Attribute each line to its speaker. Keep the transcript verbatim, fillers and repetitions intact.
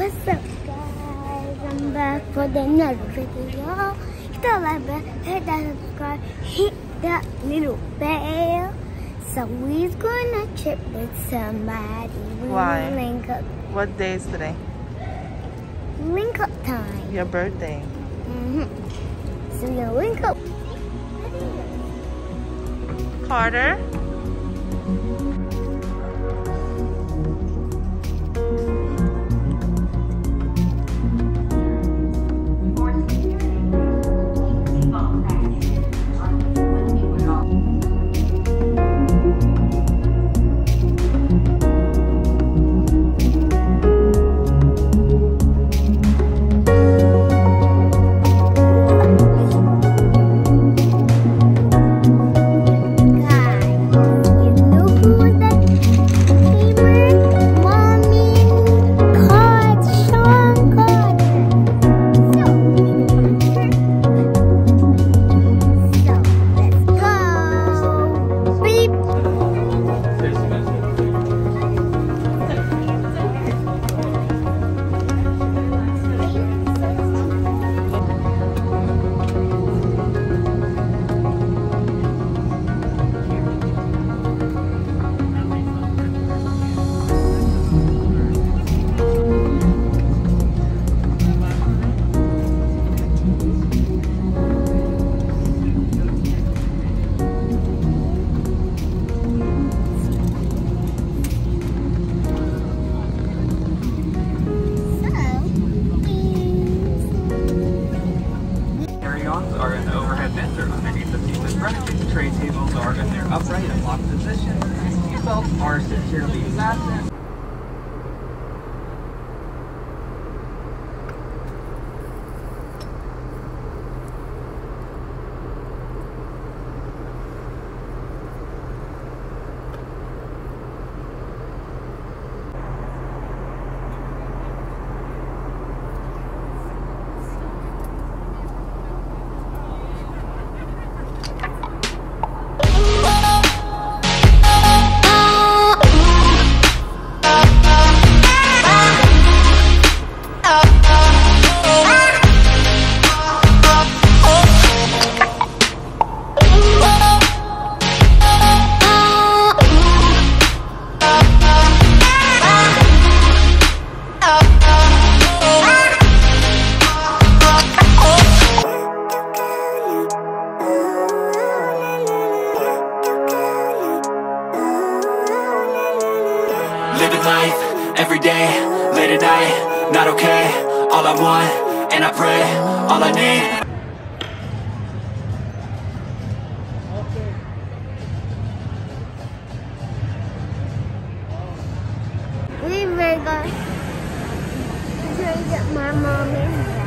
Speaker 1: What's up, guys? I'm back for the another video. Hit that like bell, hit that subscribe, hit that little bell. So we're gonna trip with somebody. We
Speaker 2: Why?
Speaker 1: Link up.
Speaker 2: What day is today?
Speaker 1: Link up time.
Speaker 2: Your birthday.
Speaker 1: Mm-hmm. So we're gonna link up.
Speaker 2: Carter?
Speaker 3: Are in the overhead bins or underneath the seat with furniture. Tray tables are in their upright and locked position. Seatbelts are securely fastened.
Speaker 4: Living life, every day, late at night, not okay. All I want, and I pray, all I need.
Speaker 1: We were going to get my mom in.